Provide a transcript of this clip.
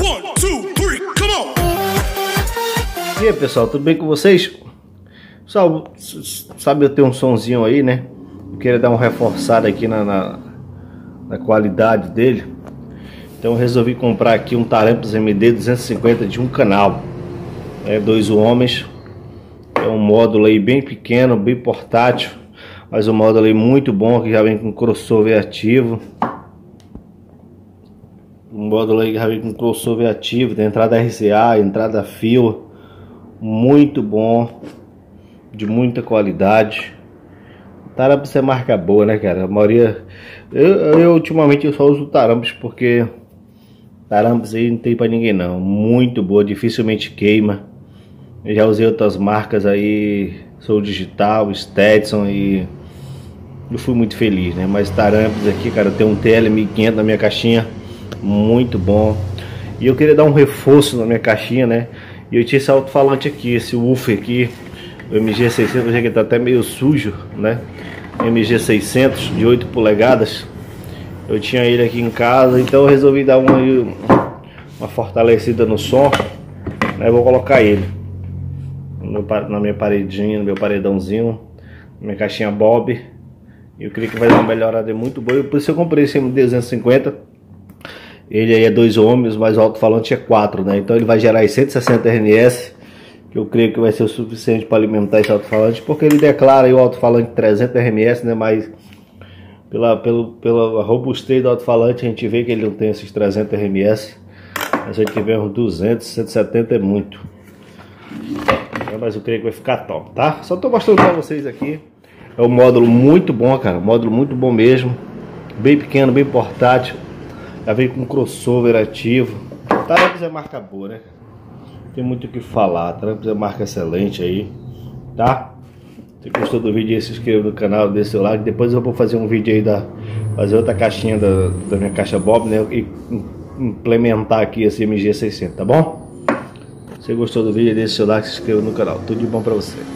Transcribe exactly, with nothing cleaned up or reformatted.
One, two, three, come on! E aí pessoal, tudo bem com vocês? Pessoal, sabe eu tenho um sonzinho aí, né? Eu queria dar uma reforçada aqui na, na, na qualidade dele. Então eu resolvi comprar aqui um Tarampos M D duzentos e cinquenta de um canal, é, dois homens. É um módulo aí bem pequeno, bem portátil, mas um módulo aí muito bom, que já vem com crossover ativo. Um módulo aí que já vem com crossover ativo, tem entrada R C A, entrada fio, muito bom, de muita qualidade. Tarampos é marca boa, né, cara? A maioria, eu, eu ultimamente eu só uso Tarampos porque Tarampos aí não tem pra ninguém não, muito boa, dificilmente queima. Eu já usei outras marcas aí, Sou Digital, Stetson, e eu fui muito feliz, né? Mas Tarampos aqui, cara, tem um T L mil e quinhentos na minha caixinha, muito bom. E eu queria dar um reforço na minha caixinha, né? E eu tinha esse alto-falante aqui, esse woofer aqui, o M G seiscentos, que tá até meio sujo, né? M G seiscentos de oito polegadas. Eu tinha ele aqui em casa, então eu resolvi dar uma, uma fortalecida no som, né? Eu vou colocar ele no, na minha paredinha, no meu paredãozinho, na minha caixinha Bob. Eu creio que vai dar uma melhorada muito boa. Por isso eu comprei esse M D duzentos e cinquenta. Ele aí é dois ohms, mas o alto-falante é quatro, né? Então ele vai gerar aí cento e sessenta R M S, que eu creio que vai ser o suficiente para alimentar esse alto-falante, porque ele declara aí o alto-falante trezentos R M S, né? Mas pela, pelo, pela robustez do alto-falante a gente vê que ele não tem esses trezentos R M S. Mas se ele tiver uns duzentos, cento e setenta é muito. Mas eu creio que vai ficar top, tá? Só tô mostrando para vocês aqui. É um módulo muito bom, cara. Módulo muito bom mesmo. Bem pequeno, bem portátil. Já veio com crossover ativo. Tarampos é marca boa, né? Tem muito o que falar. Tarampos é marca excelente aí, tá? Se gostou do vídeo aí, se inscreva no canal, deixa seu like. Depois eu vou fazer um vídeo aí da fazer outra caixinha da, da minha caixa Bob, né? E implementar aqui esse M G seiscentos, tá bom? Se gostou do vídeo, deixa seu like, se inscreva no canal. Tudo de bom pra você.